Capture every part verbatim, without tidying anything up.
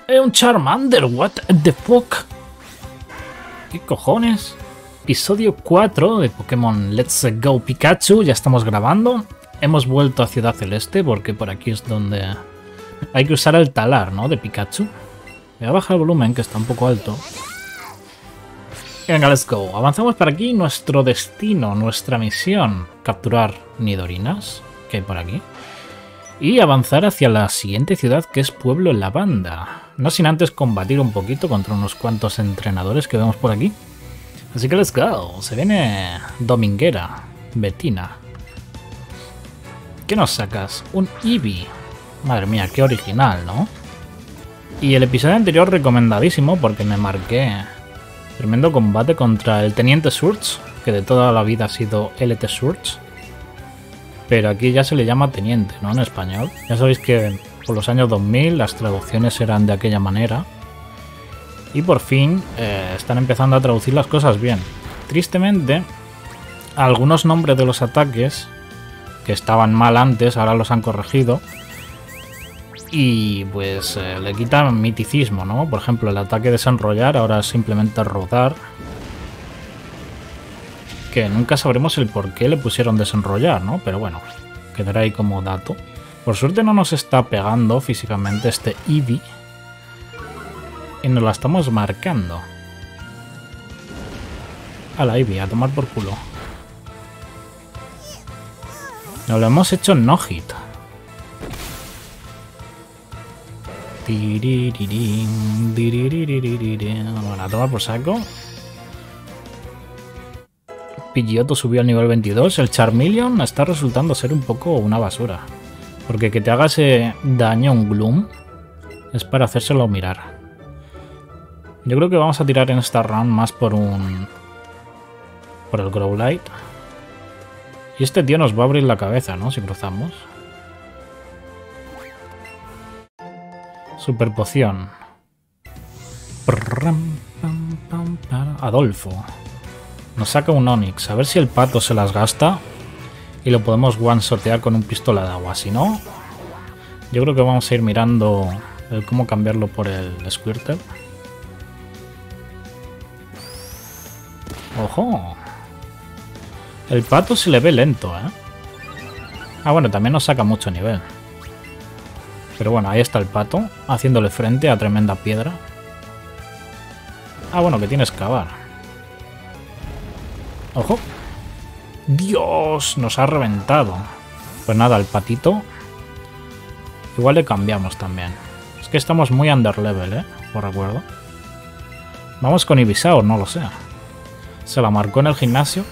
¡Eh, un Charmander! ¿What the fuck? ¿Qué cojones? Episodio cuatro de Pokémon Let's Go Pikachu. Ya estamos grabando. Hemos vuelto a Ciudad Celeste porque por aquí es donde hay que usar el talar, ¿no? De Pikachu. Voy a bajar el volumen, que está un poco alto. Y venga, let's go. Avanzamos por aquí. Nuestro destino, nuestra misión. Capturar Nidorinas, que hay por aquí. Y avanzar hacia la siguiente ciudad, que es Pueblo Lavanda. No sin antes combatir un poquito contra unos cuantos entrenadores que vemos por aquí. Así que let's go. Se viene Dominguera, Betina. ¿Qué nos sacas? Un Eevee. Madre mía, qué original, ¿no? Y el episodio anterior recomendadísimo porque me marqué tremendo combate contra el Teniente Surge, que de toda la vida ha sido L T Surge. Pero aquí ya se le llama Teniente, ¿no? En español. Ya sabéis que por los años dos mil las traducciones eran de aquella manera. Y por fin eh, están empezando a traducir las cosas bien. Tristemente, algunos nombres de los ataques que estaban mal antes, ahora los han corregido. Y pues eh, le quitan miticismo, ¿no? Por ejemplo, el ataque desenrollar ahora es simplemente rodar. Que nunca sabremos el por qué le pusieron desenrollar, ¿no? Pero bueno, quedará ahí como dato. Por suerte no nos está pegando físicamente este Eevee. Y nos la estamos marcando. A la Eevee, a tomar por culo. Nos lo hemos hecho no hit. Bueno, a tomar por saco. Pidgeotto subió al nivel veintidós. El Charmeleon está resultando ser un poco una basura. Porque que te haga ese daño a un Gloom es para hacérselo mirar. Yo creo que vamos a tirar en esta round más por un... por el Growlite. Y este tío nos va a abrir la cabeza, ¿no? Si cruzamos. Super poción. Adolfo. Nos saca un Onix. A ver si el pato se las gasta y lo podemos one-shotear con un pistola de agua. Si no, yo creo que vamos a ir mirando el cómo cambiarlo por el Squirtle. ¡Ojo! El pato se le ve lento, ¿eh? Ah, bueno, también nos saca mucho nivel. Pero bueno, ahí está el pato, haciéndole frente a tremenda piedra. Ah, bueno, que tiene excavar. ¡Ojo! ¡Dios! Nos ha reventado. Pues nada, el patito. Igual le cambiamos también. Es que estamos muy underlevel, ¿eh? Por recuerdo. Vamos con Ivysaur, no lo sé. Se la marcó en el gimnasio.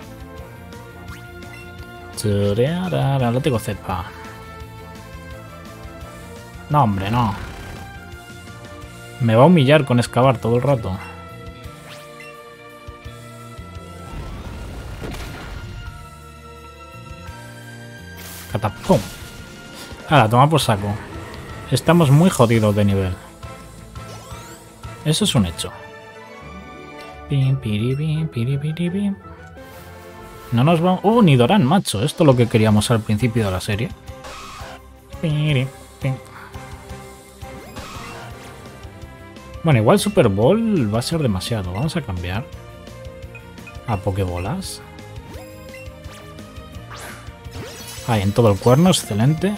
Atlético cepa. No, hombre, no. Me va a humillar con excavar todo el rato. Catapum. Ahora, toma por saco. Estamos muy jodidos de nivel. Eso es un hecho. Pim, piribim, piribiribim. No nos va... ¡Oh, Nidoran, macho! Esto es lo que queríamos al principio de la serie. Piribim. Bueno, igual Super Ball va a ser demasiado. Vamos a cambiar a Pokébolas. Ahí, en todo el cuerno, excelente.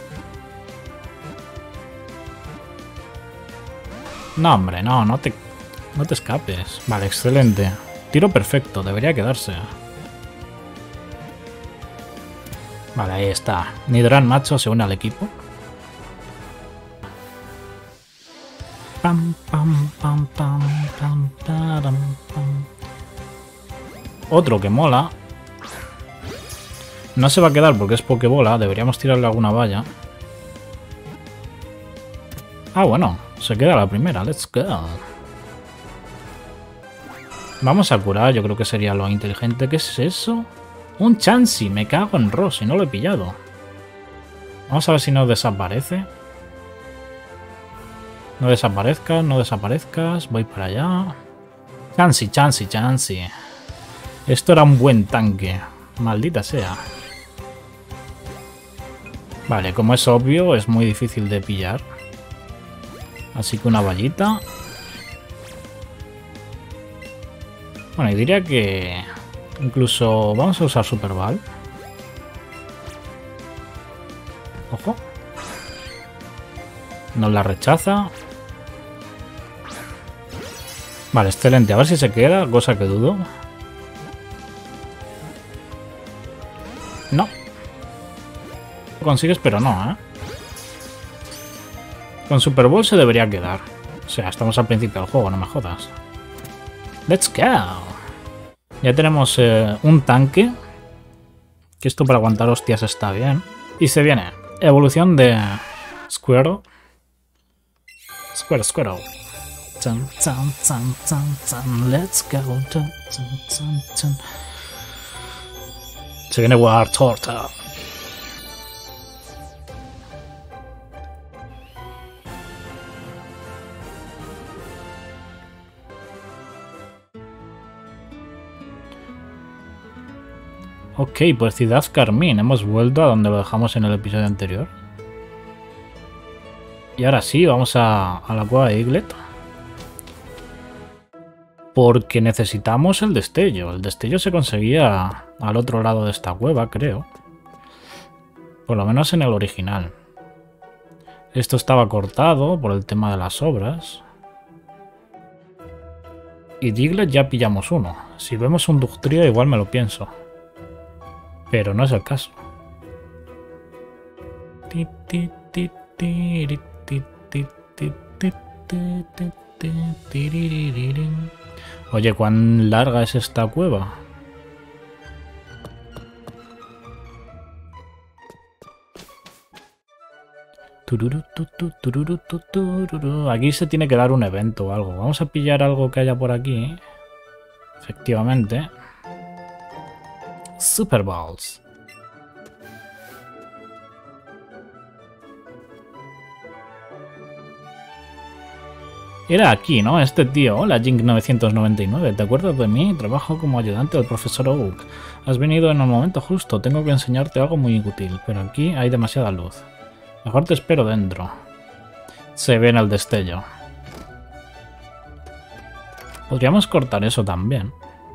No, hombre, no, no te, no te escapes. Vale, excelente. Tiro perfecto, debería quedarse. Vale, ahí está. Nidoran macho se une al equipo. Pam, pam, pam, pam, pam, taram, pam. Otro que mola. No se va a quedar porque es Pokébola. Deberíamos tirarle alguna valla. Ah, bueno. Se queda la primera. Let's go. Vamos a curar. Yo creo que sería lo inteligente. ¿Qué es eso? Un Chansey. Me cago en Rossi. No lo he pillado. Vamos a ver si no desaparece. No desaparezcas, no desaparezcas. Voy para allá. Chansey, Chansey, Chansey. Esto era un buen tanque. Maldita sea. Vale, como es obvio, es muy difícil de pillar. Así que una vallita. Bueno, y diría que incluso vamos a usar Super Ball. Ojo. Nos la rechaza. Vale, excelente. A ver si se queda, cosa que dudo. No. Lo consigues, pero no, ¿eh? Con Super Ball se debería quedar. O sea, estamos al principio del juego, no me jodas. ¡Let's go! Ya tenemos eh, un tanque. Que esto para aguantar hostias está bien. Y se viene. Evolución de Squirtle. Squirtle, Squirtle. Tun, tun, tun, tun, tun. Let's go. Tun, tun, tun, tun. Se viene War Turtle. Ok, pues Ciudad Carmín. Hemos vuelto a donde lo dejamos en el episodio anterior. Y ahora sí, vamos a, a la cueva de Diglett. Porque necesitamos el destello. El destello se conseguía al otro lado de esta cueva, creo. Por lo menos en el original. Esto estaba cortado por el tema de las obras. Y Diglett ya pillamos uno. Si vemos un Dugtrio igual me lo pienso. Pero no es el caso. Oye, ¿cuán larga es esta cueva? Aquí se tiene que dar un evento o algo. Vamos a pillar algo que haya por aquí. Efectivamente. Super Balls. Era aquí, ¿no? Este tío. Hola, Jink novecientos noventa y nueve. ¿Te acuerdas de mí? Trabajo como ayudante del profesor Oak. Has venido en el momento justo. Tengo que enseñarte algo muy útil, pero aquí hay demasiada luz. Mejor te espero dentro. Se ve en el destello. Podríamos cortar eso también.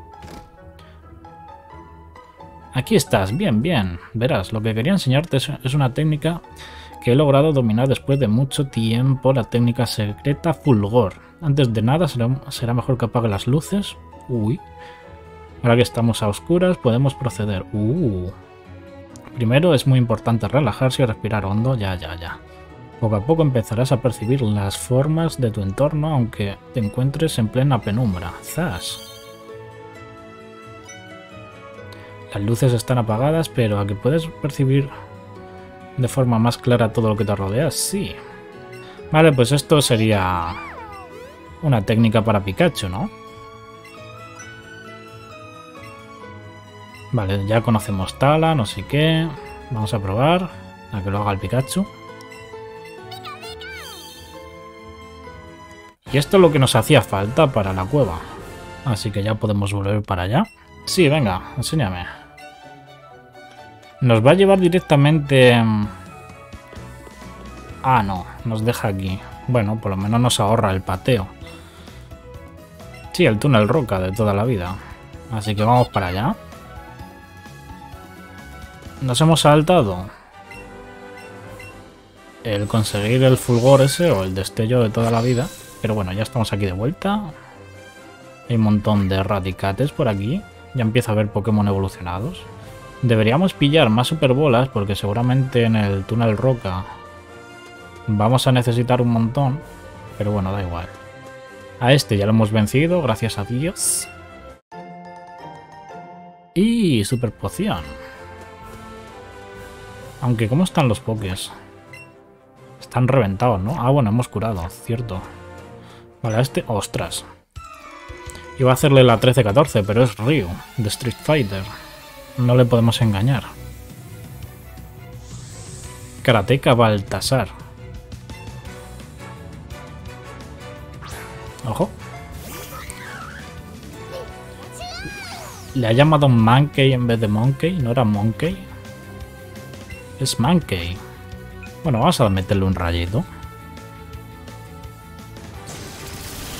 Aquí estás, bien, bien. Verás, lo que quería enseñarte es una técnica que he logrado dominar después de mucho tiempo, la técnica secreta Fulgor. Antes de nada, será, será mejor que apague las luces. Uy. Ahora que estamos a oscuras, podemos proceder. Uh. Primero es muy importante relajarse y respirar hondo. Ya, ya, ya. Poco a poco empezarás a percibir las formas de tu entorno, aunque te encuentres en plena penumbra. ¡Zas! Las luces están apagadas, pero ¿a que puedes percibir de forma más clara todo lo que te rodea? Sí. Vale, pues esto sería una técnica para Pikachu, ¿no? Vale, ya conocemos Tala, no sé qué. Vamos a probar a que lo haga el Pikachu. Y esto es lo que nos hacía falta para la cueva. Así que ya podemos volver para allá. Sí, venga, enséñame. Nos va a llevar directamente... Ah, no, nos deja aquí. Bueno, por lo menos nos ahorra el pateo. Sí, el túnel roca de toda la vida. Así que vamos para allá. Nos hemos saltado el conseguir el fulgor ese o el destello de toda la vida. Pero bueno, ya estamos aquí de vuelta. Hay un montón de radicates por aquí. Ya empiezo a ver Pokémon evolucionados. Deberíamos pillar más superbolas porque seguramente en el túnel roca vamos a necesitar un montón. Pero bueno, da igual. A este ya lo hemos vencido, gracias a Dios. Y super poción. Aunque, ¿cómo están los pokés? Están reventados, ¿no? Ah, bueno, hemos curado, cierto. Vale, a este... ¡Ostras! Iba a hacerle la trece catorce, pero es Ryu, de Street Fighter. No le podemos engañar. Karateka Baltasar. Ojo. Le ha llamado Mankey en vez de Monkey. ¿No era Monkey? Es Mankey. Bueno, vamos a meterle un rayito.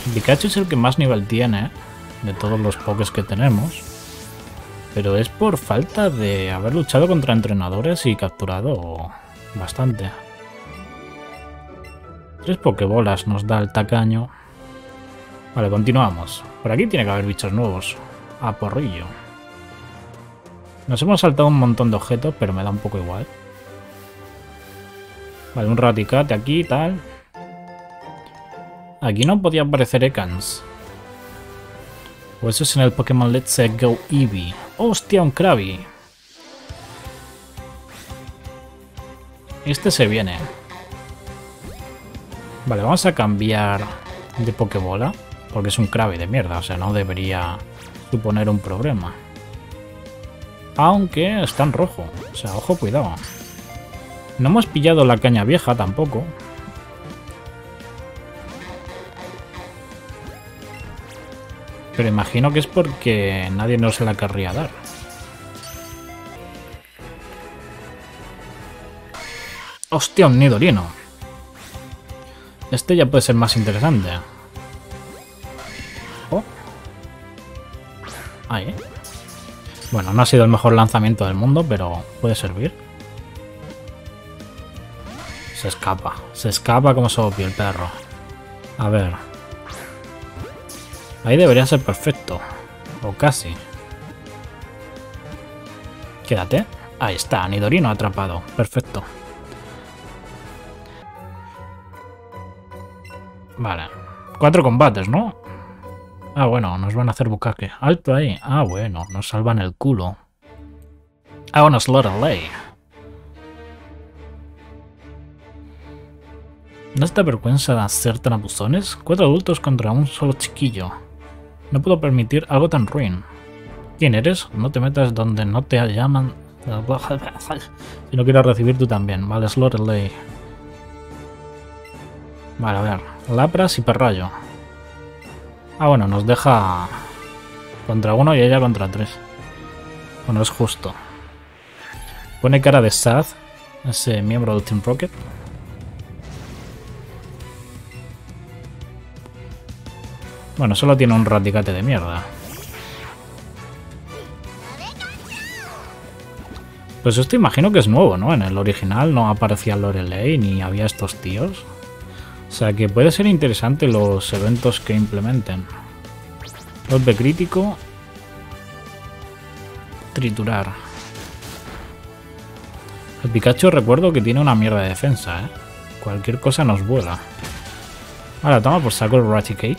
Pikachu es el que más nivel tiene de todos los Pokés que tenemos. Pero es por falta de haber luchado contra entrenadores y capturado bastante. Tres Pokébolas nos da el tacaño. Vale, continuamos. Por aquí tiene que haber bichos nuevos. A porrillo. Nos hemos saltado un montón de objetos, pero me da un poco igual. Vale, un Raticate aquí y tal. Aquí no podía aparecer Ekans. O eso es en el Pokémon Let's Go Eevee. ¡Hostia, un Krabby! Este se viene. Vale, vamos a cambiar de Pokébola. Porque es un Krabby de mierda, o sea, no debería suponer un problema. Aunque está en rojo. O sea, ojo, cuidado. No hemos pillado la caña vieja tampoco. Pero imagino que es porque nadie nos la querría dar. ¡Hostia, un Nidorino! Este ya puede ser más interesante. Oh. Ahí, ¿eh? Bueno, no ha sido el mejor lanzamiento del mundo, pero puede servir. Se escapa. Se escapa como sopio el perro. A ver. Ahí debería ser perfecto. O casi. Quédate. Ahí está, Nidorino atrapado. Perfecto. Vale. Cuatro combates, ¿no? Ah, bueno, nos van a hacer bucaque. Alto ahí. Ah, bueno, nos salvan el culo. Ah, bueno, Slaughterlay. ¿No te vergüenza de ser tan abusones? Cuatro adultos contra un solo chiquillo. No puedo permitir algo tan ruin. ¿Quién eres? No te metas donde no te llaman. Si no quieres recibir tú también. Vale, Slaughterlay. Vale, a ver. Lapras y Perrayo. Ah, bueno, nos deja contra uno y ella contra tres. Bueno, es justo. Pone cara de sad ese miembro del Team Rocket. Bueno, solo tiene un Raticate de mierda. Pues esto imagino que es nuevo, ¿no? En el original no aparecía Lorelei ni había estos tíos. O sea que puede ser interesante los eventos que implementen. Golpe crítico. Triturar. El Pikachu recuerdo que tiene una mierda de defensa, ¿eh? Cualquier cosa nos vuela. Ahora toma por saco el Raticate.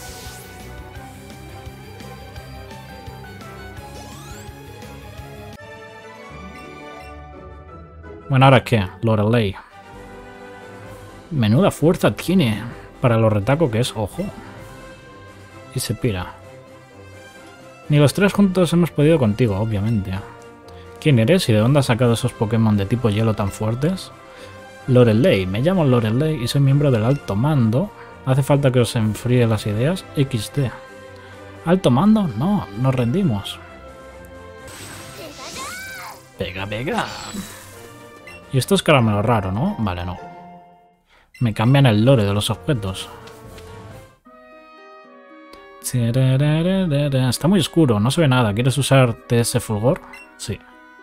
Bueno, ¿ahora qué? Lorelei. Menuda fuerza tiene para lo retaco que es, ojo. Y se pira. Ni los tres juntos hemos podido contigo, obviamente. ¿Quién eres y de dónde has sacado esos Pokémon de tipo hielo tan fuertes? Lorelei. Me llamo Lorelei y soy miembro del Alto Mando. ¿Hace falta que os enfríe las ideas? equis de. ¿Alto Mando? No, nos rendimos. Pega, pega. Y esto es caramelo raro, ¿no? Vale, no. Me cambian el lore de los objetos. Está muy oscuro, no se ve nada. ¿Quieres usar T S Fulgor? Sí.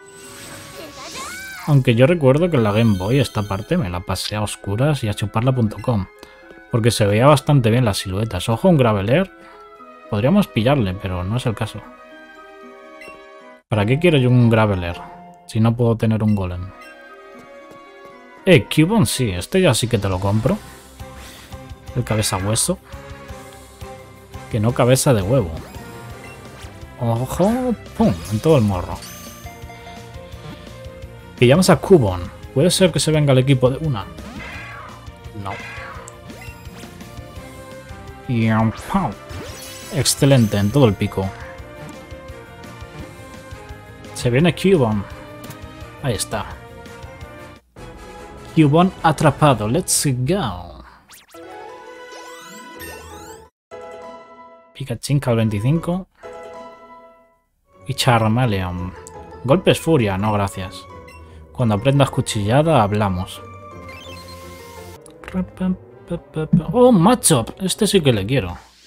Aunque yo recuerdo que en la Game Boy esta parte me la pasé a oscuras y a chuparla punto com. Porque se veía bastante bien las siluetas. Ojo, un Graveler. Podríamos pillarle, pero no es el caso. ¿Para qué quiero yo un Graveler? Si no puedo tener un Golem. Eh, Cubone sí, este ya sí que te lo compro. El cabeza hueso. Que no cabeza de huevo. Ojo, pum, en todo el morro. Pillamos a Cubone. ¿Puede ser que se venga el equipo de una? No. Y ¡pum! Excelente, en todo el pico. Se viene Cubone. Ahí está. Cubone atrapado. Let's go. Pikachinka al veinticinco. Y Charmeleon. Golpes furia, no gracias. Cuando aprendas cuchillada, hablamos. Oh, Machop. Este sí que le quiero.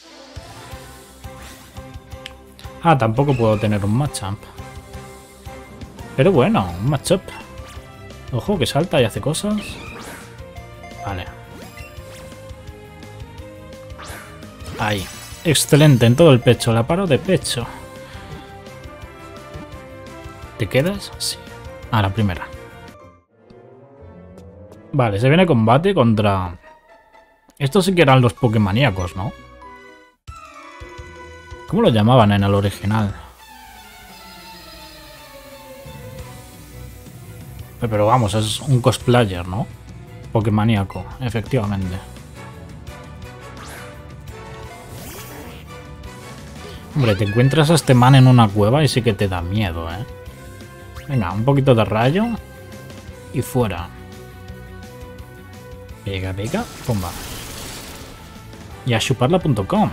Ah, tampoco puedo tener un Machamp. Pero bueno, un Machop. Ojo, que salta y hace cosas. Vale. Ahí. Excelente, en todo el pecho. La paro de pecho. ¿Te quedas? Sí. A la primera. Vale, se viene combate contra... Estos sí que eran los Pokémoníacos, ¿no? ¿Cómo lo llamaban en el original? Pero vamos, es un cosplayer, ¿no? Pokémoníaco, efectivamente. Hombre, te encuentras a este man en una cueva y sí que te da miedo, ¿eh? Venga, un poquito de rayo y fuera. Pega, pega, pumba. Y a chuparla punto com.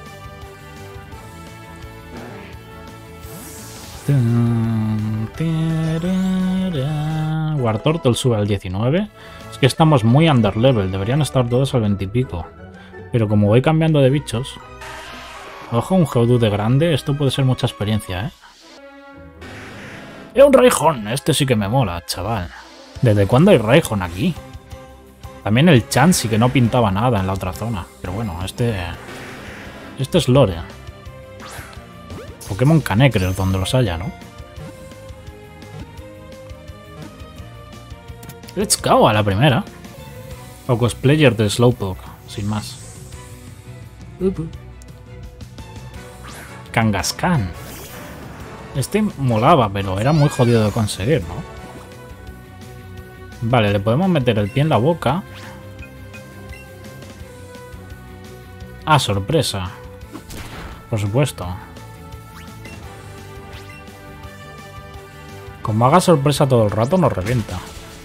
Wartortle sube al diecinueve. Es que estamos muy underlevel. Deberían estar todos al veinte y pico. Pero como voy cambiando de bichos... Ojo, un Geodude grande. Esto puede ser mucha experiencia, ¿eh? ¡Es un Raihon! Este sí que me mola, chaval. ¿Desde cuándo hay Raihon aquí? También el Chansey, que no pintaba nada en la otra zona. Pero bueno, este... Este es lore. Pokémon Canecres, donde los haya, ¿no? Let's go a la primera. O cosplayer de Slowpoke, sin más. Uh -huh. Kangaskhan. Este molaba, pero era muy jodido de conseguir, ¿no? Vale, le podemos meter el pie en la boca. Ah, sorpresa. Por supuesto. Como haga sorpresa todo el rato, nos revienta.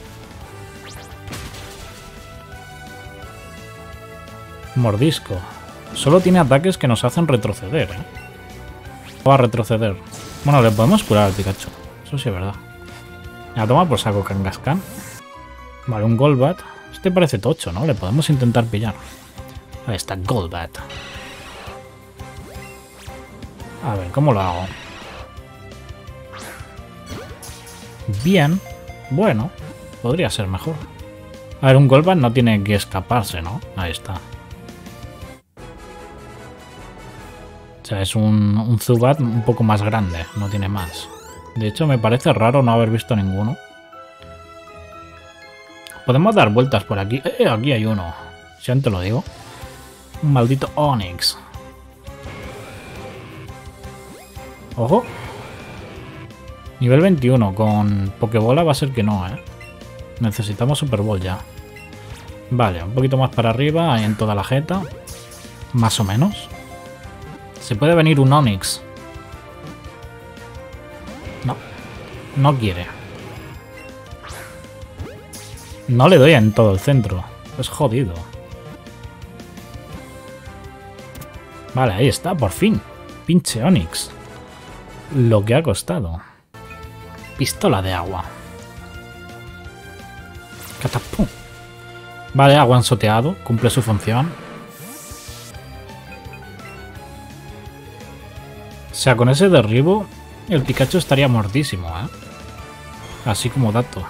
Mordisco. Solo tiene ataques que nos hacen retroceder, ¿eh? Va a retroceder. Bueno, le podemos curar al Pikachu. Eso sí es verdad. A tomar por saco Kangaskhan. Vale, un Golbat. Este parece tocho, ¿no? Le podemos intentar pillar. Ahí está, Golbat. A ver, ¿cómo lo hago? Bien. Bueno, podría ser mejor. A ver, un Golbat no tiene que escaparse, ¿no? Ahí está. O sea, es un, un Zubat un poco más grande, no tiene más. De hecho, me parece raro no haber visto ninguno. Podemos dar vueltas por aquí. Eh, aquí hay uno. Si antes lo digo. Un maldito Onix. Ojo. Nivel veintiuno. Con Pokébola va a ser que no, ¿eh? Necesitamos Super Ball ya. Vale, un poquito más para arriba. Ahí en toda la jeta. Más o menos. Se puede venir un Onix. No. No quiere. No le doy en todo el centro. Es jodido. Vale, ahí está, por fin. Pinche Onix. Lo que ha costado. Pistola de agua. Catapum. Vale, agua ensoteado. Cumple su función. O sea, con ese derribo, el Pikachu estaría muertísimo, ¿eh? Así como dato.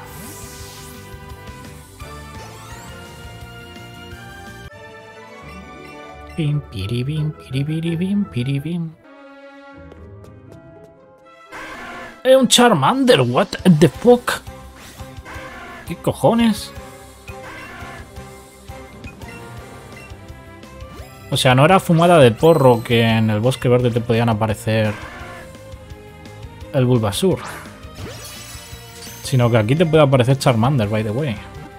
Pim, piribim, piribiribim, piribim. ¡Es un Charmander! ¿What the fuck? ¿Qué cojones? O sea, no era fumada de porro que en el bosque verde te podían aparecer el Bulbasur. Sino que aquí te puede aparecer Charmander, by the way.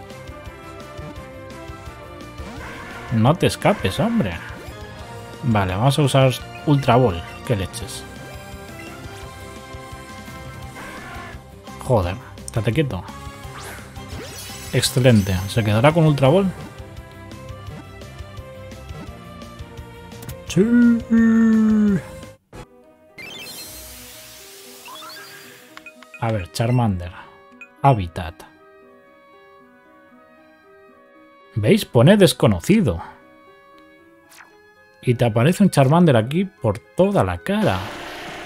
No te escapes, hombre. Vale, vamos a usar Ultra Ball. Qué leches. Joder, estate quieto. Excelente. ¿Se quedará con Ultra Ball? Sí. A ver, Charmander. Hábitat. ¿Veis? Pone desconocido. Y te aparece un Charmander aquí por toda la cara.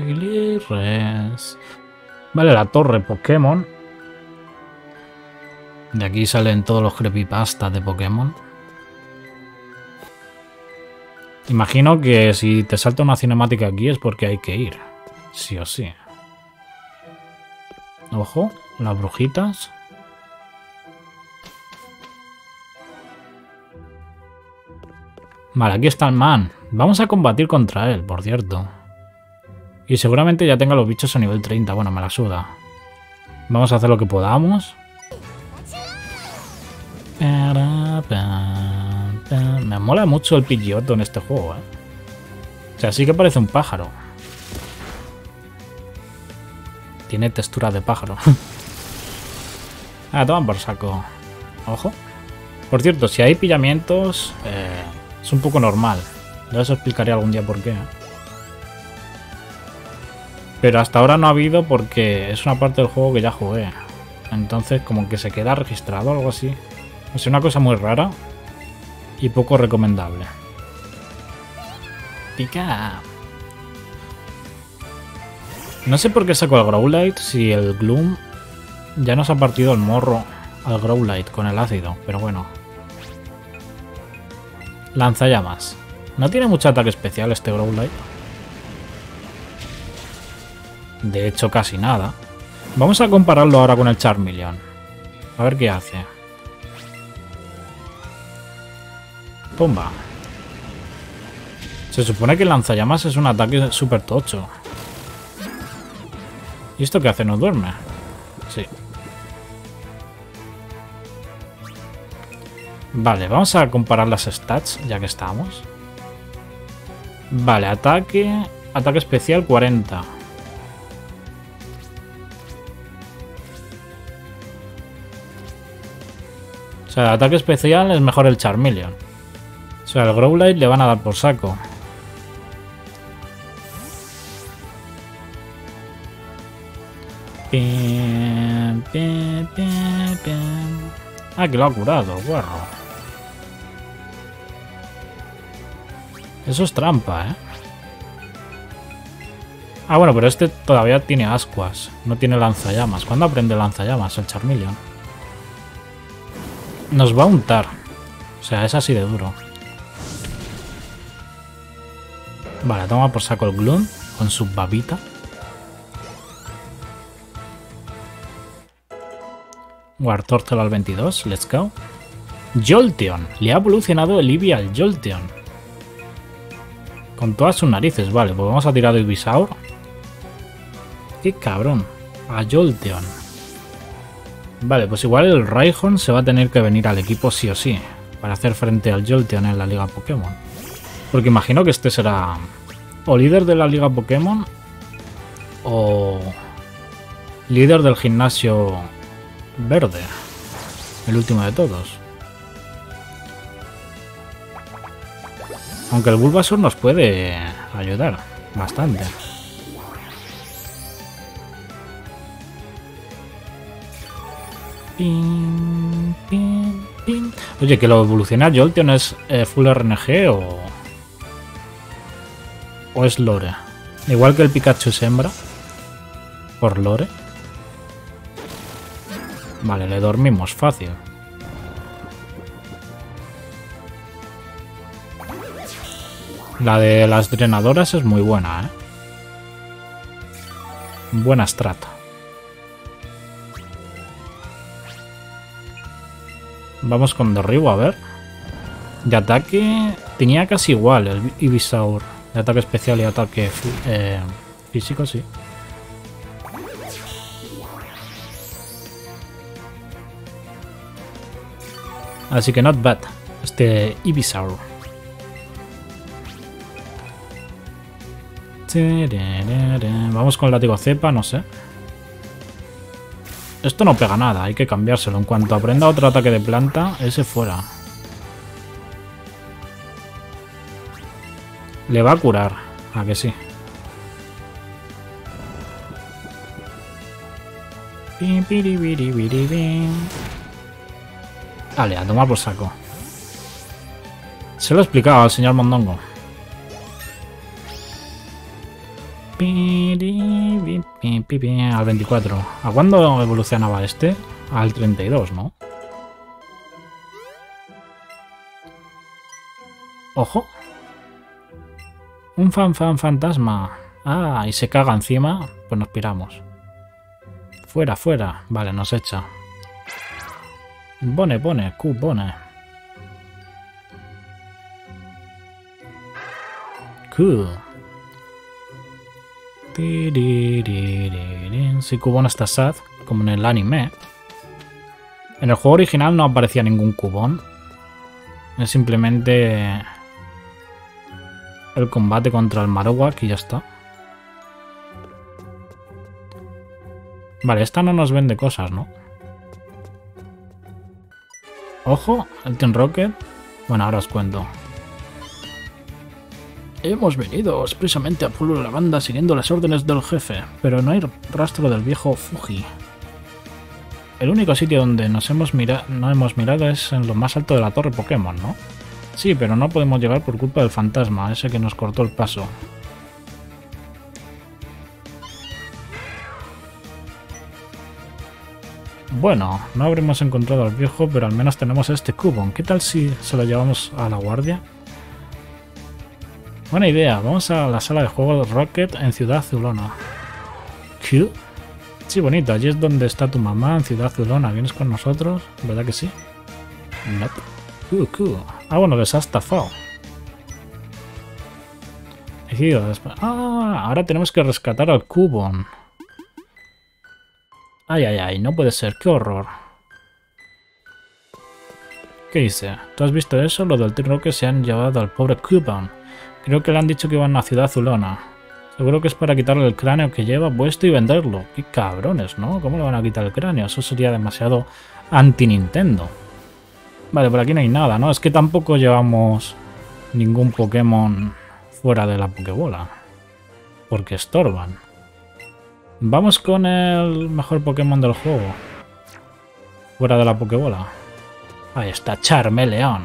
Igilirres. Vale, la torre Pokémon. De aquí salen todos los creepypastas de Pokémon. Imagino que si te salta una cinemática aquí es porque hay que ir. Sí o sí. Ojo, las brujitas. Vale, aquí está el man. Vamos a combatir contra él, por cierto. Y seguramente ya tenga los bichos a nivel treinta. Bueno, me la suda. Vamos a hacer lo que podamos. Me mola mucho el Pidgeotto en este juego, ¿eh? O sea, sí que parece un pájaro. Tiene textura de pájaro. Ah, toman por saco. Ojo. Por cierto, si hay pillamientos, eh, es un poco normal. Ya os explicaré algún día por qué. Pero hasta ahora no ha habido porque es una parte del juego que ya jugué. Entonces como que se queda registrado o algo así. Es una cosa muy rara y poco recomendable. Pica. No sé por qué saco el Growlite si el Gloom ya nos ha partido el morro al Growlite con el ácido, pero bueno. Lanzallamas. No tiene mucho ataque especial este Growlite. De hecho, casi nada. Vamos a compararlo ahora con el Charmeleon. A ver qué hace. Pumba. Se supone que el lanzallamas es un ataque súper tocho. ¿Y esto qué hace? ¿No duerme? Sí. Vale, vamos a comparar las stats, ya que estamos. Vale, ataque... Ataque especial cuarenta. O sea, el ataque especial es mejor el Charmeleon. O sea, el Growlite le van a dar por saco. Pim, pim, pim, pim. Ah, que lo ha curado, el guarro. Eso es trampa, ¿eh? Ah, bueno, pero este todavía tiene ascuas. No tiene lanzallamas. ¿Cuándo aprende lanzallamas el Charmeleon? Nos va a untar. O sea, es así de duro. Vale, toma por saco el Gloom con su babita. Wartortle al veintidós, let's go. Jolteon, le ha evolucionado el Eevee al Jolteon. Con todas sus narices, vale, pues vamos a tirar de Ivysaur. Qué cabrón, a Jolteon. Vale, pues igual el Rhyhorn se va a tener que venir al equipo sí o sí, para hacer frente al Jolteon en la Liga Pokémon. Porque imagino que este será o líder de la Liga Pokémon o líder del gimnasio verde, el último de todos. Aunque el Bulbasaur nos puede ayudar bastante. Pim, pim, pim. Oye, que lo evoluciona Jolteon es eh, Full R N G o... o es Lore. Igual que el Pikachu es hembra. Por Lore. Vale, le dormimos fácil. La de las drenadoras es muy buena, ¿eh? Buena strata. Vamos con derribo, a ver. De ataque tenía casi igual el Ivysaur. De ataque especial y ataque eh, físico, sí. Así que not bad, este Ivysaur. Vamos con el látigo cepa, no sé. Esto no pega nada, hay que cambiárselo. En cuanto aprenda otro ataque de planta, ese fuera. Le va a curar, ¿a que sí? Vale, a tomar por saco. Se lo he explicado al señor Mondongo. Al veinticuatro. ¿A cuándo evolucionaba este? Al treinta y dos, ¿no? ¡Ojo! Un fan fan fantasma. Ah, y se caga encima. Pues nos piramos. Fuera, fuera. Vale, nos echa. Bone, bone, Q, bone. Q. Si Cubone está sad, como en el anime. En el juego original no aparecía ningún Cubone. Es simplemente el combate contra el Marowak y ya está. Vale, esta no nos vende cosas, ¿no? Ojo, el Team Rocket. Bueno, ahora os cuento. Hemos venido expresamente a Pueblo de la Banda siguiendo las órdenes del jefe, pero no hay rastro del viejo Fuji. El único sitio donde nos hemos mira no hemos mirado es en lo más alto de la torre Pokémon, ¿no? Sí, pero no podemos llegar por culpa del fantasma, ese que nos cortó el paso. Bueno, no habremos encontrado al viejo, pero al menos tenemos a este Cubone. ¿Qué tal si se lo llevamos a la guardia? Buena idea, vamos a la sala de juegos Rocket en Ciudad Zulona. ¿Qué? Sí, bonito, allí es donde está tu mamá en Ciudad Zulona. ¿Vienes con nosotros? ¿Verdad que sí? Nope. Uh, cool. Ah, bueno, que se ha estafado. Ah, ahora tenemos que rescatar al Cubone. Ay, ay, ay, no puede ser, qué horror. ¿Qué dice? ¿Tú has visto eso? Lo del Team Rocket se han llevado al pobre Cubone. Creo que le han dicho que iban a Ciudad Zulona. Seguro que es para quitarle el cráneo que lleva puesto y venderlo. Qué cabrones, ¿no? ¿Cómo le van a quitar el cráneo? Eso sería demasiado anti-Nintendo. Vale, por aquí no hay nada, ¿no? Es que tampoco llevamos ningún Pokémon fuera de la Pokébola. Porque estorban. Vamos con el mejor Pokémon del juego. Fuera de la Pokébola. Ahí está, Charmeleon.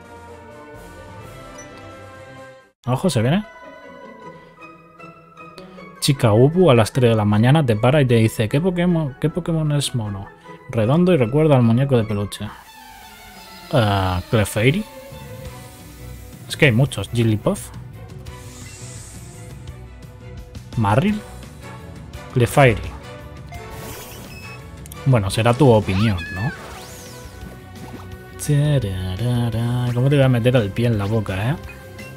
Ojo, ¿se viene? Chica Ubu a las tres de la mañana te para y te dice ¿Qué Pokémon, qué Pokémon es mono? Redondo y recuerda al muñeco de peluche. Uh, Clefairy. Es que hay muchos. Jigglypuff. Marril. Clefairy. Bueno, será tu opinión, ¿no? ¿Cómo te voy a meter el pie en la boca, eh?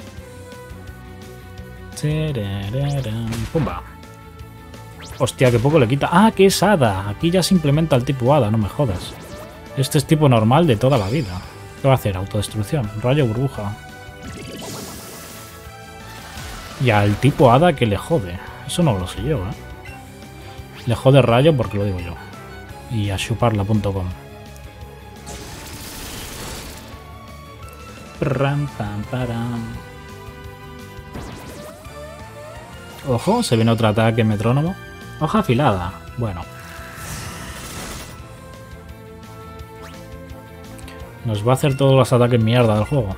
Pumba. Hostia, que poco le quita. Ah, que es hada. Aquí ya se implementa el tipo hada, no me jodas. Este es tipo normal de toda la vida. ¿Qué va a hacer? Autodestrucción. Rayo burbuja. Y al tipo hada que le jode. Eso no lo sé yo, ¿eh? Le jode rayo porque lo digo yo. Y a chuparla punto com. Ojo, se viene otro ataque metrónomo. Hoja afilada. Bueno. Nos va a hacer todos los ataques mierda del juego.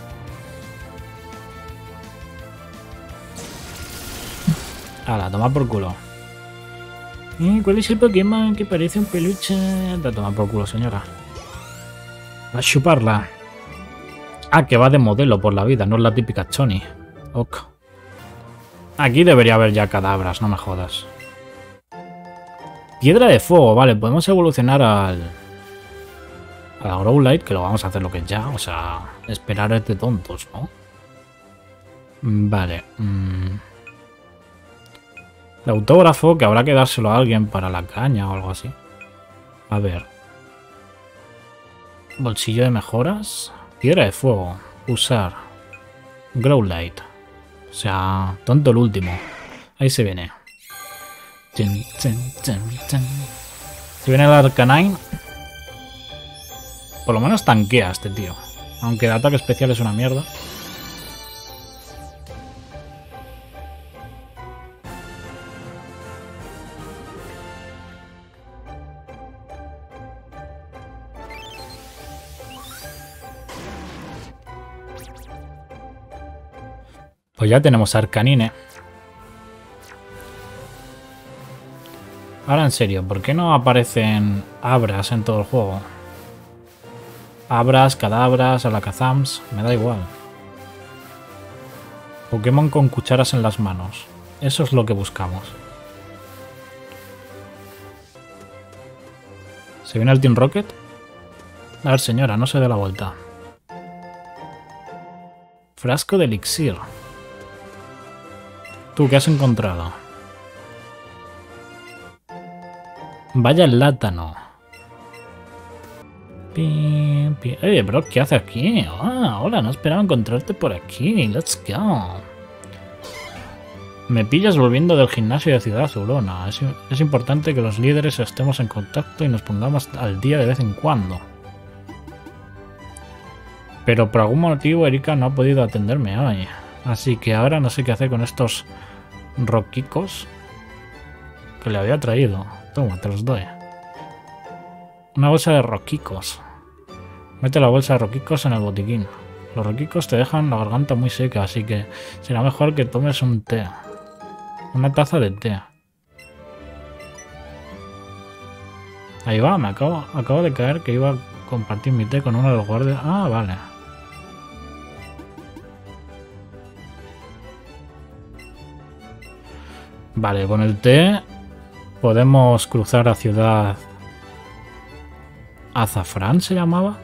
Ala, toma por culo. ¿Y cuál es el Pokémon que parece un peluche? Te toma por culo, señora. Va a chuparla. Ah, que va de modelo por la vida, no es la típica Choni. Ok. Aquí debería haber ya cadabras, no me jodas. Piedra de fuego, vale, podemos evolucionar al... a Growlite, que lo vamos a hacer lo que es ya, o sea, esperar es de tontos, ¿no? Vale. Mm. El autógrafo, que habrá que dárselo a alguien para la caña o algo así. A ver. Bolsillo de mejoras. Piedra de fuego. Usar. Growlite. O sea, tonto el último. Ahí se viene. Chen, chen, chen, chen. Se viene el Arcanine. Por lo menos tanquea este tío. Aunque el ataque especial es una mierda. Pues ya tenemos Arcanine. Ahora en serio, ¿por qué no aparecen Abras en todo el juego? Abras, Cadabras, Alakazams, me da igual. Pokémon con cucharas en las manos. Eso es lo que buscamos. ¿Se viene el Team Rocket? A ver, señora, no se dé la vuelta. Frasco de elixir. ¿Tú qué has encontrado? Vaya látano. Pim, pim. Oye, bro, ¿qué haces aquí? Ah, hola, no esperaba encontrarte por aquí. Let's go. Me pillas volviendo del gimnasio de Ciudad Azulona. Es, es importante que los líderes estemos en contacto y nos pongamos al día de vez en cuando. Pero por algún motivo Erika no ha podido atenderme hoy. Así que ahora no sé qué hacer con estos roquicos que le había traído. Toma, te los doy. Una bolsa de roquicos. Mete la bolsa de roquicos en el botiquín. Los roquicos te dejan la garganta muy seca, así que será mejor que tomes un té. Una taza de té. Ahí va, me acabo, acabo de caer que iba a compartir mi té con uno de los guardias. Ah, vale. Vale, con el té podemos cruzar a Ciudad Azafrán, ¿se llamaba?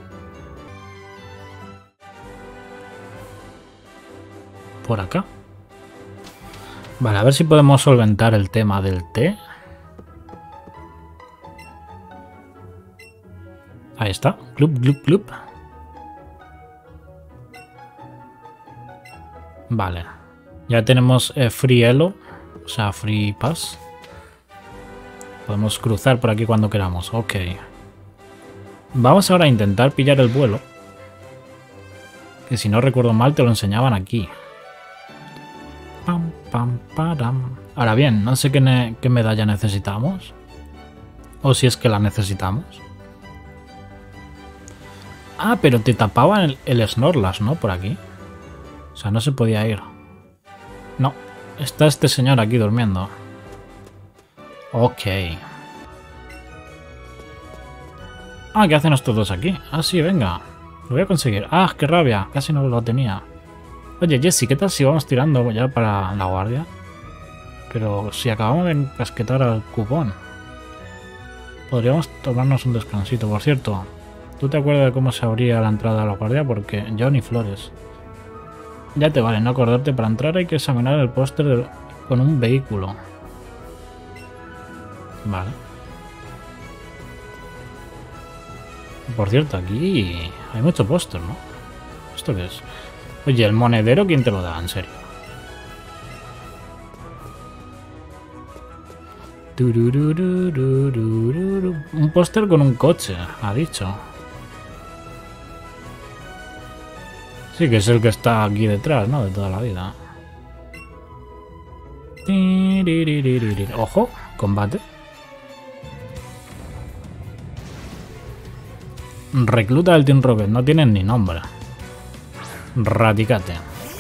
Por acá. Vale, a ver si podemos solventar el tema del té. Ahí está. Club, club, club. Vale. Ya tenemos eh, Free Elo. O sea, Free Pass. Podemos cruzar por aquí cuando queramos. Ok. Vamos ahora a intentar pillar el vuelo. Que si no recuerdo mal te lo enseñaban aquí. Pam, pam, param. Ahora bien, no sé qué, ne qué medalla necesitamos. O si es que la necesitamos. Ah, pero te tapaban el, el Snorlax, ¿no? Por aquí. O sea, no se podía ir. No. Está este señor aquí durmiendo. Ok. Ah, ¿qué hacen estos dos aquí? Ah, sí, venga. Lo voy a conseguir. Ah, qué rabia. Casi no lo tenía. Oye, Jesse, ¿qué tal si vamos tirando ya para la guardia? Pero si acabamos de encasquetar al cupón. Podríamos tomarnos un descansito. Por cierto, ¿tú te acuerdas de cómo se abría la entrada a la guardia? Porque yo ni flores. Ya te vale no acordarte. Para entrar hay que examinar el póster con un vehículo. Vale. Por cierto, aquí hay mucho póster, ¿no? ¿Esto qué es? Oye, el monedero, ¿quién te lo da? En serio. Un póster con un coche, ha dicho. Sí, que es el que está aquí detrás, ¿no? De toda la vida. Ojo, combate. Recluta del Team Rocket, no tienen ni nombre. Raticate.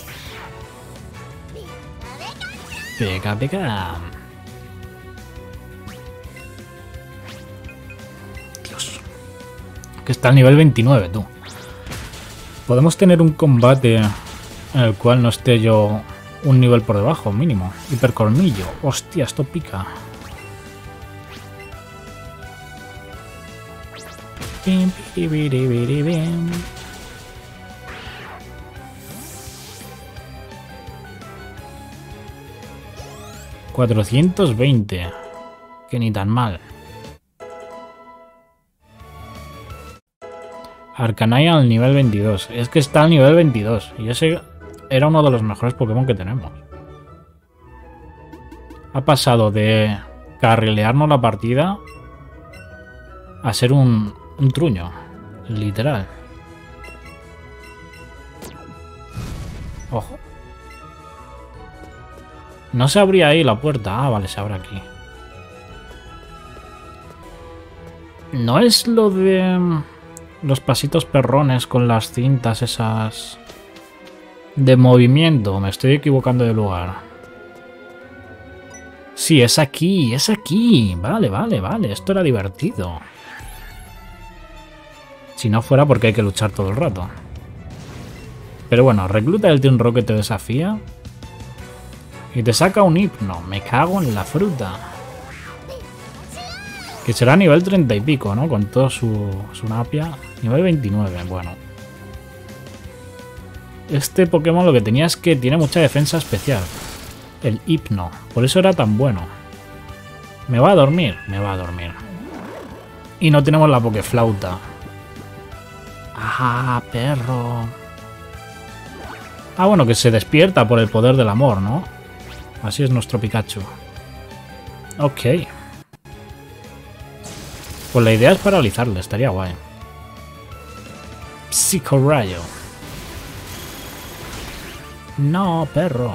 Pica, pica. Dios. Que está al nivel veintinueve, tú. Podemos tener un combate en el cual no esté yo un nivel por debajo, mínimo. Hipercolmillo. Hostia, esto pica. Bim, biri, biri, biri, bim. cuatrocientos veinte. Que ni tan mal. Arcanine al nivel veintidós. Es que está al nivel veintidós. Y ese era uno de los mejores Pokémon que tenemos. Ha pasado de carrilearnos la partida a ser un, un truño. Literal. Ojo. No se abría ahí la puerta. Ah, vale, se abre aquí. No es lo de los pasitos perrones con las cintas esas de movimiento. Me estoy equivocando de lugar. Sí, es aquí, es aquí. Vale, vale, vale. Esto era divertido. Si no fuera porque hay que luchar todo el rato. Pero bueno, recluta el Team Rocket, te desafía. Y te saca un hipno. Me cago en la fruta. Que será nivel treinta y pico, ¿no? Con todo su, su napia. Nivel veintinueve, bueno. Este Pokémon lo que tenía es que tiene mucha defensa especial. El hipno. Por eso era tan bueno. ¿Me va a dormir? Me va a dormir. Y no tenemos la Pokeflauta. ¡Ah, perro! Ah, bueno, que se despierta por el poder del amor, ¿no? Así es nuestro Pikachu. Ok. Pues la idea es paralizarle, estaría guay. Psicorayo. No, perro.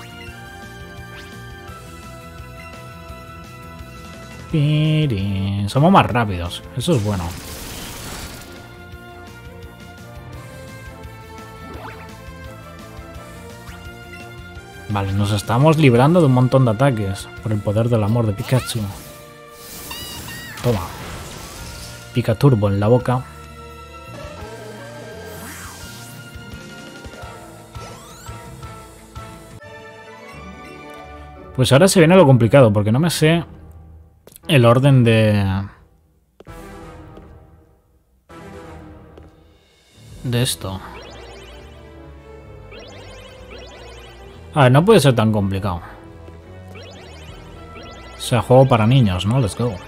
Piri. Somos más rápidos, eso es bueno. Vale, nos estamos librando de un montón de ataques por el poder del amor de Pikachu. Toma. Pica Turbo en la boca. Pues ahora se viene lo complicado, porque no me sé el orden de... de esto. A ver, no puede ser tan complicado. O sea, juego para niños, ¿no? Let's go.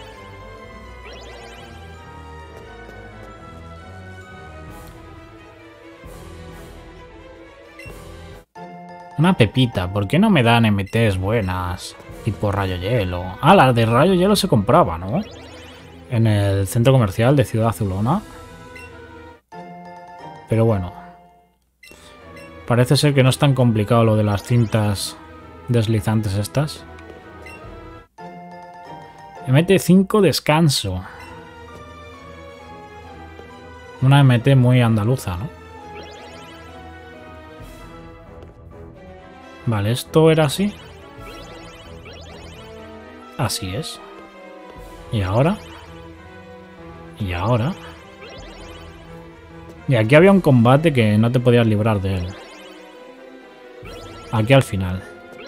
Una pepita. ¿Por qué no me dan M Ts buenas? Tipo rayo hielo. Ah, la de rayo hielo se compraba, ¿no? En el centro comercial de Ciudad Azulona. Pero bueno. Parece ser que no es tan complicado lo de las cintas deslizantes estas. M T cinco descanso. Una M T muy andaluza, ¿no? Vale, esto era así. Así es. ¿Y ahora? ¿Y ahora? Y aquí había un combate que no te podías librar de él. Aquí al final.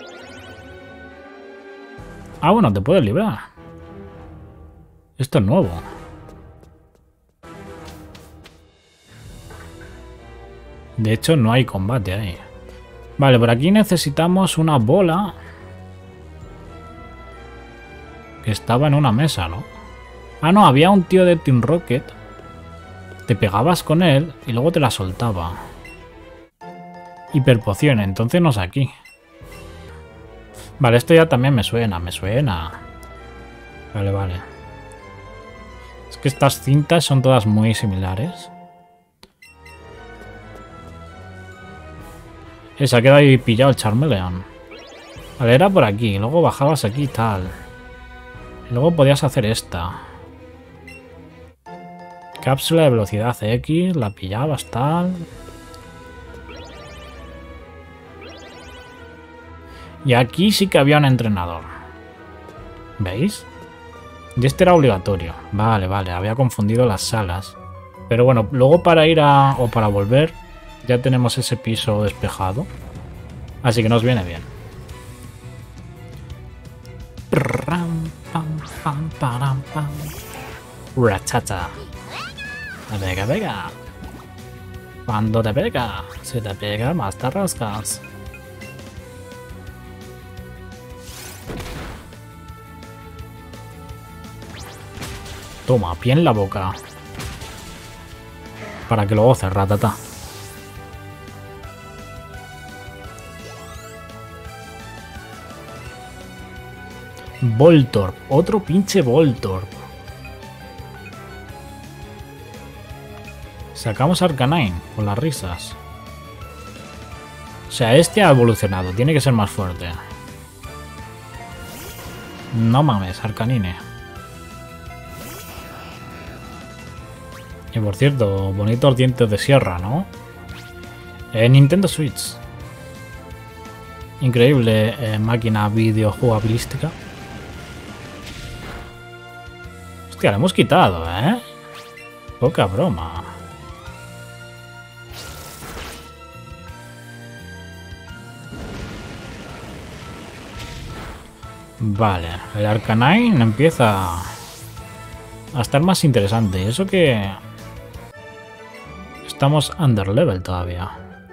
Ah, bueno, te puedes librar. Esto es nuevo. De hecho, no hay combate ahí. Vale, por aquí necesitamos una bola que estaba en una mesa, ¿no? Ah, no, había un tío de Team Rocket. Te pegabas con él y luego te la soltaba. Hiperpoción, entonces no es aquí. Vale, esto ya también me suena, me suena. Vale, vale. Es que estas cintas son todas muy similares. Eh, se ha quedado ahí pillado el Charmeleon. Vale, era por aquí. Luego bajabas aquí y tal. Y luego podías hacer esta. Cápsula de velocidad X. La pillabas tal. Y aquí sí que había un entrenador. ¿Veis? Y este era obligatorio. Vale, vale. Había confundido las salas. Pero bueno, luego para ir a... o para volver... ya tenemos ese piso despejado. Así que nos viene bien. Ratata. Pega, pega. Cuando te pega, si te pega, más te rascas. Toma, pie en la boca. Para que lo goces, ratata. Voltorb, otro pinche Voltorb. Sacamos Arcanine con las risas. O sea, este ha evolucionado, tiene que ser más fuerte. No mames, Arcanine. Y por cierto, bonitos dientes de sierra, ¿no? Eh, Nintendo Switch. Increíble eh, máquina videojugabilística. Hostia, le hemos quitado, ¿eh? Poca broma. Vale, el Arcanine empieza a estar más interesante. Y eso que estamos under level todavía.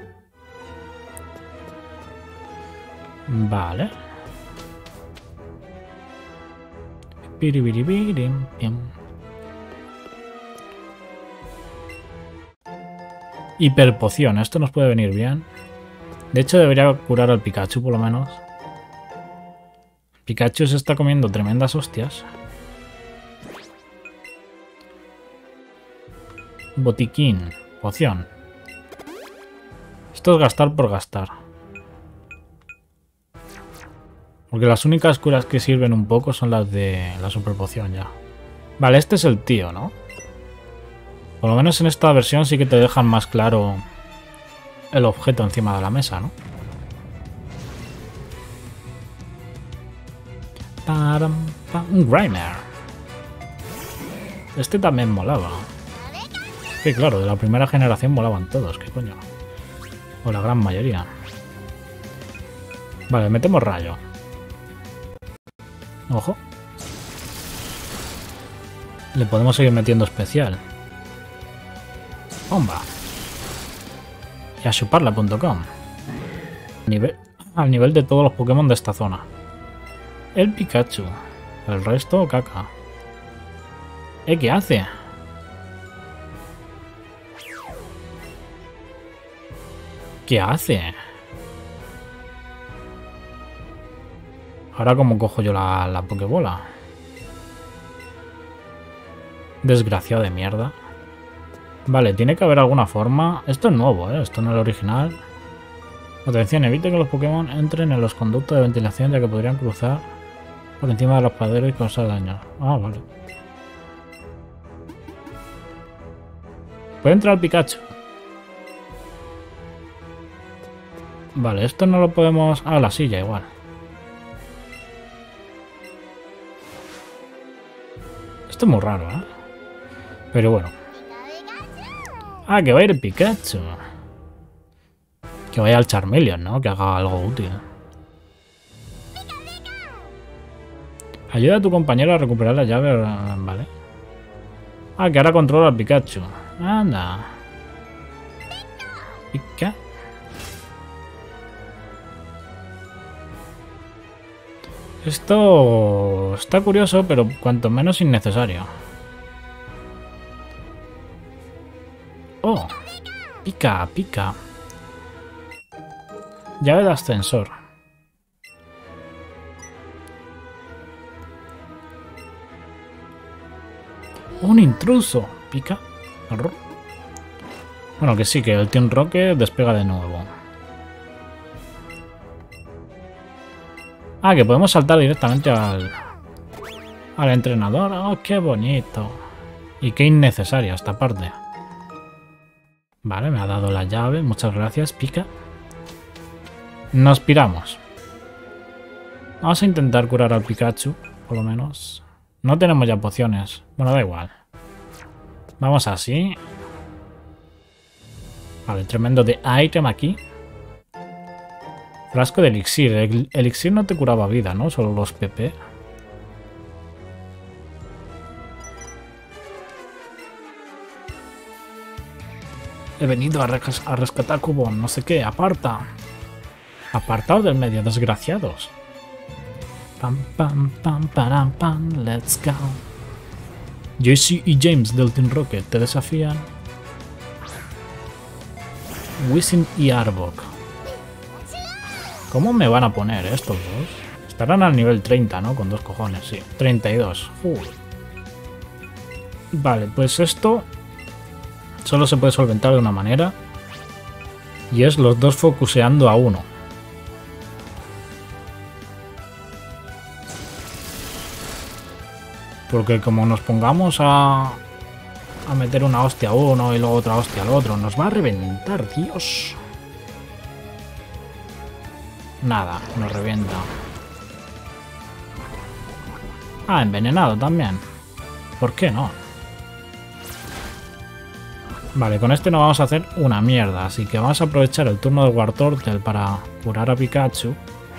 Vale. Hiperpoción, esto nos puede venir bien. De hecho debería curar al Pikachu por lo menos. Pikachu se está comiendo tremendas hostias. Botiquín, poción. Esto es gastar por gastar. Porque las únicas curas que sirven un poco son las de la super poción ya. Vale, este es el tío, ¿no? Por lo menos en esta versión sí que te dejan más claro el objeto encima de la mesa, ¿no? Un Grimer. Este también molaba. Que claro, de la primera generación molaban todos, qué coño. O la gran mayoría. Vale, metemos rayo. Ojo. Le podemos seguir metiendo especial. Bomba. Y a chuparla punto com. Nivel, al nivel de todos los Pokémon de esta zona. El Pikachu. El resto, caca. ¿Eh? ¿Qué hace? ¿Qué hace? Ahora cómo cojo yo la, la Pokébola. Desgraciado de mierda. Vale, tiene que haber alguna forma. Esto es nuevo, ¿eh? Esto no es el original. Atención, evite que los Pokémon entren en los conductos de ventilación ya que podrían cruzar por encima de los paderos y causar daño. Ah, vale. Puede entrar el Pikachu. Vale, esto no lo podemos... Ah, la silla igual. Esto es muy raro, ¿eh? Pero bueno. Ah, que va a ir el Pikachu. Que vaya al Charmeleon, ¿no? Que haga algo útil. Ayuda a tu compañero a recuperar la llave. Vale. Ah, que ahora controla al Pikachu. Anda. Pica. Esto está curioso, pero cuanto menos innecesario. Oh, pica, pica. Llave de ascensor. Un intruso. Pica. Bueno, que sí, que el Team Rocket despega de nuevo. Ah, que podemos saltar directamente al, al entrenador. Oh, qué bonito. Y qué innecesaria esta parte. Vale, me ha dado la llave. Muchas gracias, pica. Nos piramos. Vamos a intentar curar al Pikachu, por lo menos. No tenemos ya pociones. Bueno, da igual. Vamos así. Vale, tremendo de item aquí. Frasco de elixir. El elixir no te curaba vida, ¿no? Solo los P P. He venido a, res a rescatar Cubone. No sé qué. Aparta. Apartaos del medio, desgraciados. Pam, pam, pam, param, pam. Let's go. Jesse y James del Team Rocket te desafían. Wisin y Arbok. ¿Cómo me van a poner estos dos? Estarán al nivel treinta, ¿no? Con dos cojones, sí. treinta y dos. Uy. Vale, pues esto solo se puede solventar de una manera. Y es los dos focuseando a uno. Porque como nos pongamos a, a meter una hostia a uno y luego otra hostia al otro, nos va a reventar, Dios. Nada, nos revienta. Ah, envenenado también. ¿por qué no? Vale, con este no vamos a hacer una mierda, así que vamos a aprovechar el turno de Wartortle para curar a Pikachu.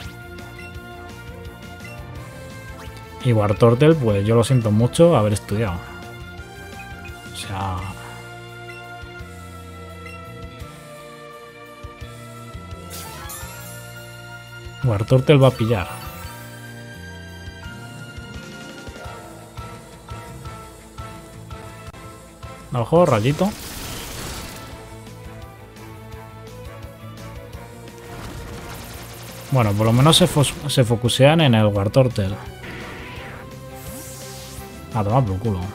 Y Wartortle, pues yo lo siento mucho haber estudiado. O sea... Wartortle va a pillar. Ojo, rayito. Bueno, por lo menos se, fo se focusean en el Wartortle. A tomar por culo.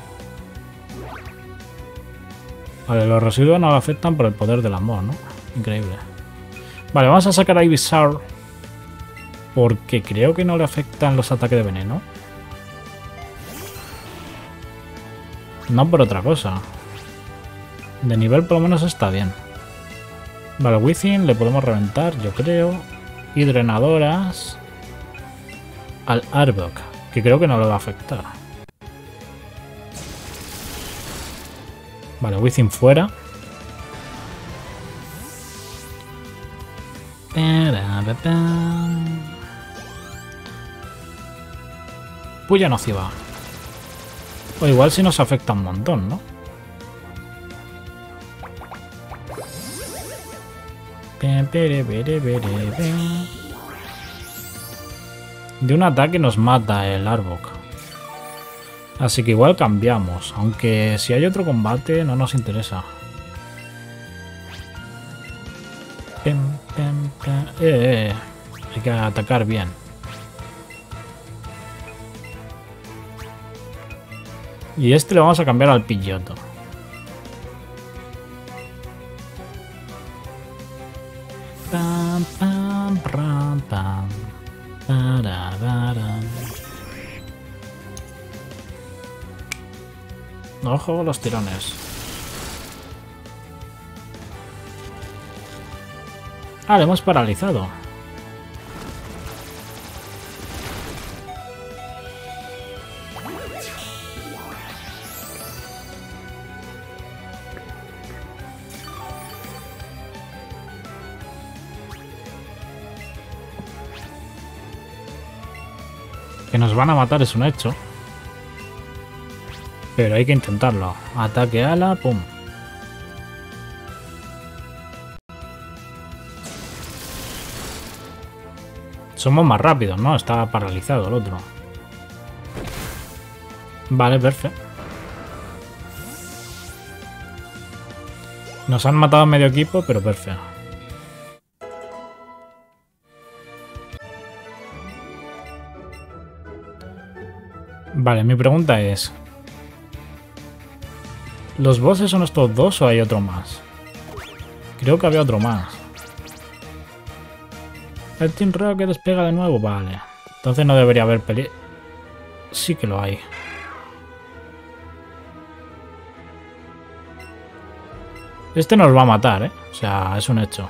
Vale, los residuos no le afectan por el poder del amor, ¿no? Increíble. Vale, vamos a sacar a Ivysaur. Porque creo que no le afectan los ataques de veneno. No por otra cosa. De nivel por lo menos está bien. Vale, Within le podemos reventar, yo creo. Y drenadoras al Arbok, que creo que no le va a afectar. Vale, Within fuera. Puya nociva. O igual si nos afecta un montón, ¿no? De un ataque nos mata el Arbok. Así que igual cambiamos. Aunque si hay otro combate no nos interesa. Eh, eh, hay que atacar bien. Y este le vamos a cambiar al Pidgeotto. Pam, pam, pam, pam. Para, para. Ojo los tirones. Ah, le hemos paralizado. Que nos van a matar es un hecho. Pero hay que intentarlo. Ataque ala, pum. Somos más rápidos, ¿no? Está paralizado el otro. Vale, perfecto. Nos han matado a medio equipo, pero perfecto. Vale, mi pregunta es... ¿los bosses son estos dos o hay otro más? Creo que había otro más. El Team Rocket despega de nuevo, vale. Entonces no debería haber peli... Sí que lo hay. Este nos va a matar, ¿eh? O sea, es un hecho.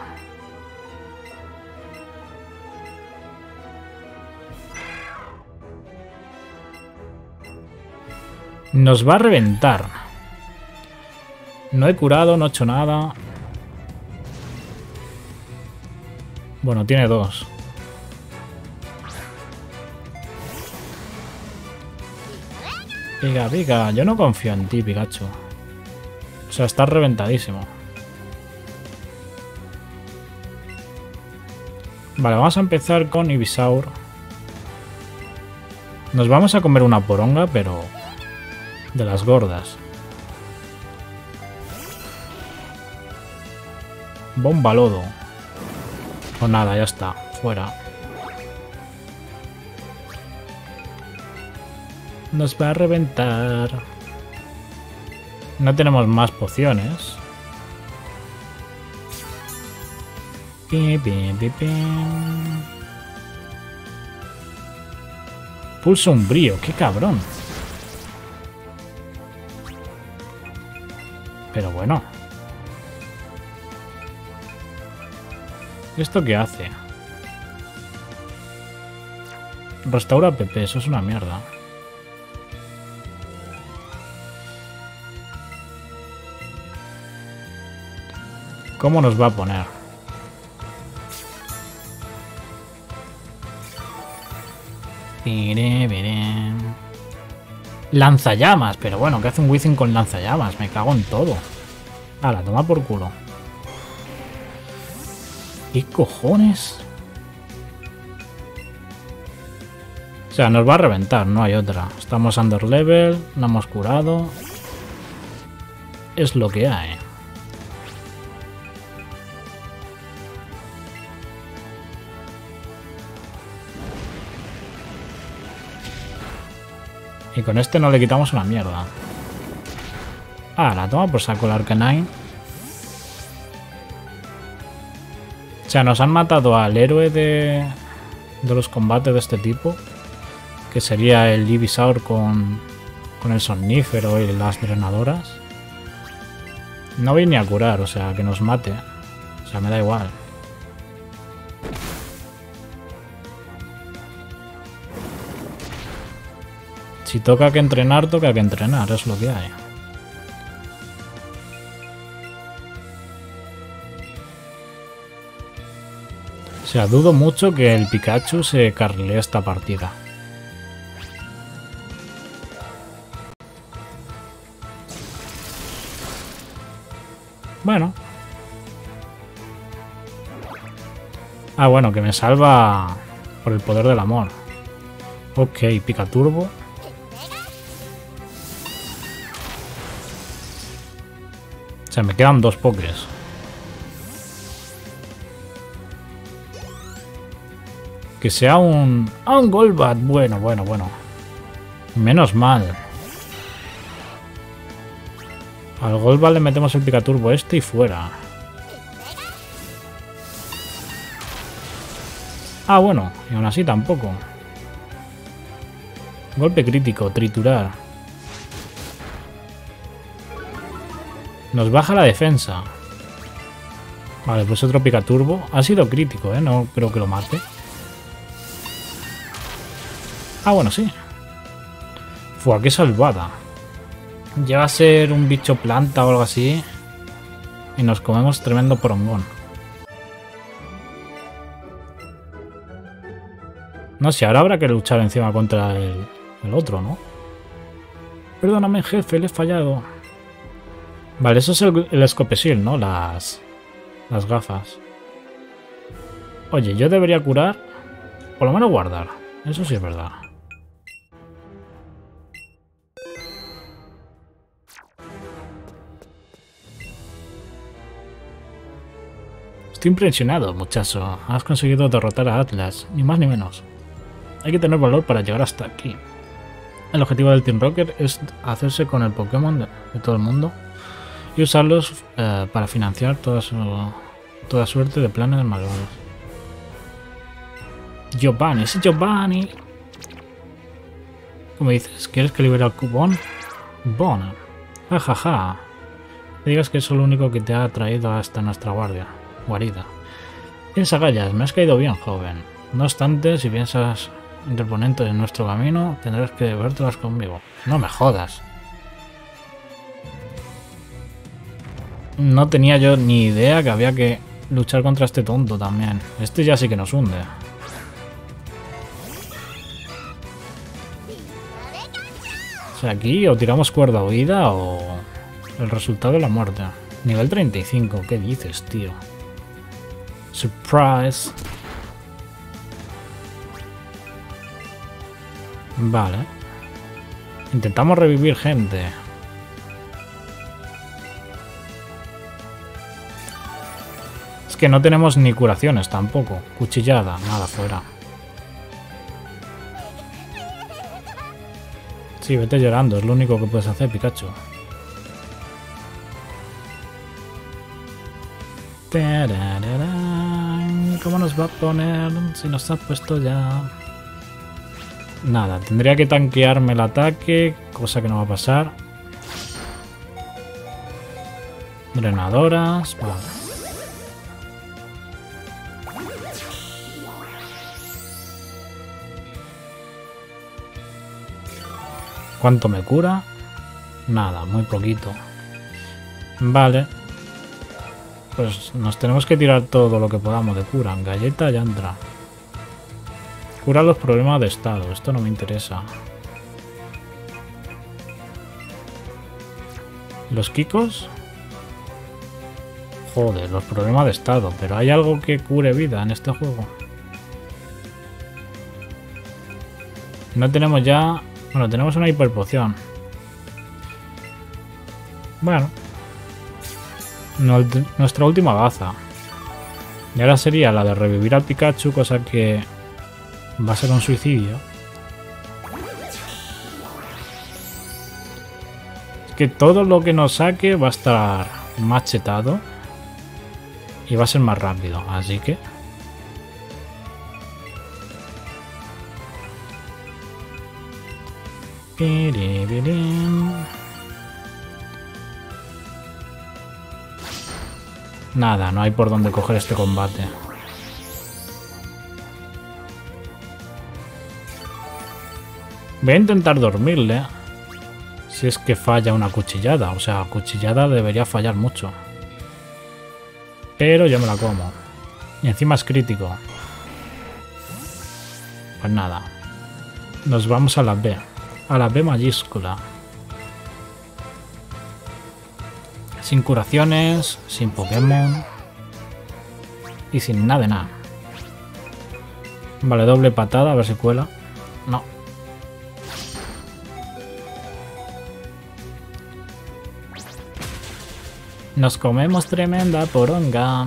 Nos va a reventar. No he curado, no he hecho nada. Bueno, tiene dos. Pica, pica. Yo no confío en ti, Pikachu. O sea, estás reventadísimo. Vale, vamos a empezar con Ivysaur. Nos vamos a comer una poronga, pero... de las gordas. Bomba lodo. Pues nada, ya está. Fuera. Nos va a reventar. No tenemos más pociones. Pim, pim, pim, pim. Pulso umbrío. ¡Qué cabrón! Pero bueno. ¿Esto qué hace? Restaura P P, eso es una mierda. ¿Cómo nos va a poner? Lanzallamas, pero bueno, ¿qué hace un Wizzing con lanzallamas? Me cago en todo. Ah, la toma por culo. ¿Qué cojones? O sea, nos va a reventar, no hay otra. Estamos under level, no hemos curado. Es lo que hay. Y con este no le quitamos una mierda. Ah, la toma por saco el Arcanine. O sea, nos han matado al héroe de, de los combates de este tipo. Que sería el Ivysaur con, con el Somnífero y las drenadoras. No voy ni a curar, o sea, que nos mate. O sea, me da igual. Si toca que entrenar, toca que entrenar, es lo que hay. O sea, dudo mucho que el Pikachu se carrile esta partida. Bueno. Ah, bueno, que me salva por el poder del amor. Ok, Picaturbo. O sea, me quedan dos pokés. Que sea un... Ah, un Golbat. Bueno, bueno, bueno. Menos mal. Al Golbat le metemos el Picaturbo este y fuera. Ah, bueno. Y aún así tampoco. Golpe crítico. Triturar. Nos baja la defensa. Vale, pues otro Picaturbo. Ha sido crítico, ¿eh? No creo que lo mate. Ah, bueno, sí. Fua, qué salvada. Llega a ser un bicho planta o algo así. Y nos comemos tremendo porongón. No sé, ahora habrá que luchar encima contra el, el otro, ¿no? Perdóname, jefe, le he fallado. Vale, eso es el, el Scopesil, ¿no? Las, las gafas. Oye, yo debería curar. Por lo menos guardar. Eso sí es verdad. Estoy impresionado, muchacho. Has conseguido derrotar a Atlas. Ni más ni menos. Hay que tener valor para llegar hasta aquí. El objetivo del Team Rocket es hacerse con el Pokémon de, de todo el mundo. Y usarlos eh, para financiar toda, su, toda suerte de planes malvados. Giovanni, sí, Giovanni. ¿Cómo dices? ¿Quieres que libere al cupón? Bueno. Jajaja. Digas que es lo único que te ha traído hasta nuestra guardia. Guarida. Piensa, Gallas, me has caído bien, joven. No obstante, si piensas interponente en nuestro camino, tendrás que vértelas conmigo. No me jodas. No tenía yo ni idea que había que luchar contra este tonto también. Este ya sí que nos hunde. O sea, aquí o tiramos cuerda huida o el resultado de la muerte. Nivel treinta y cinco, ¿qué dices, tío? Surprise. Vale. Intentamos revivir gente. Es que no tenemos ni curaciones tampoco. Cuchillada, nada, fuera. Sí, vete llorando, es lo único que puedes hacer, Pikachu. ¿Cómo nos va a poner si nos ha puesto ya? Nada, tendría que tanquearme el ataque, cosa que no va a pasar. Drenadoras, vale. ¿Cuánto me cura? Nada, muy poquito. Vale. Pues nos tenemos que tirar todo lo que podamos de cura. Galleta ya entra. Cura los problemas de estado. Esto no me interesa. Los Kikos. Joder, los problemas de estado. Pero ¿hay algo que cure vida en este juego? No tenemos ya... Bueno, tenemos una hiperpoción. Bueno. Nuestra última baza. Y ahora sería la de revivir al Pikachu, cosa que va a ser un suicidio. Es que todo lo que nos saque va a estar machetado y va a ser más rápido, así que... Nada, no hay por dónde coger este combate. Voy a intentar dormirle. Si es que falla una cuchillada. O sea, cuchillada debería fallar mucho. Pero yo me la como. Y encima es crítico. Pues nada. Nos vamos a la B. A la B mayúscula. Sin curaciones, sin Pokémon y sin nada de nada. Vale, doble patada, a ver si cuela. No. Nos comemos tremenda poronga.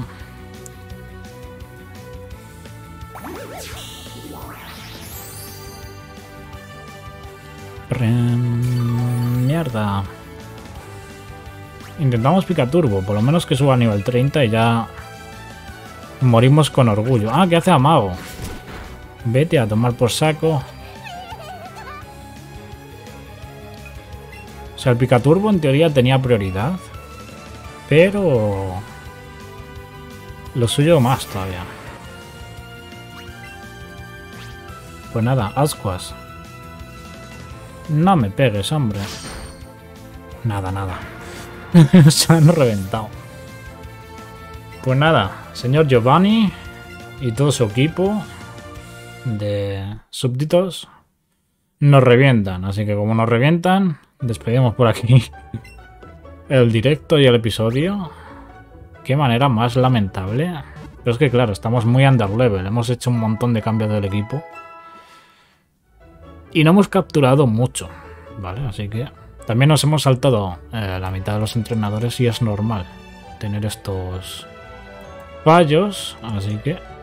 Mierda. Intentamos Picaturbo, por lo menos que suba a nivel treinta y ya morimos con orgullo. Ah, ¿qué hace Amago? Vete a tomar por saco. O sea, el Picaturbo en teoría tenía prioridad, pero lo suyo más todavía. Pues nada, ascuas. No me pegues, hombre. Nada, nada. Se han reventado. Pues nada, señor Giovanni y todo su equipo de súbditos nos revientan. Así que como nos revientan, despedimos por aquí el directo y el episodio. Qué manera más lamentable. Pero es que claro, estamos muy underlevel. Hemos hecho un montón de cambios del equipo. Y no hemos capturado mucho, ¿vale? Así que también nos hemos saltado eh, la mitad de los entrenadores y es normal tener estos fallos. Así que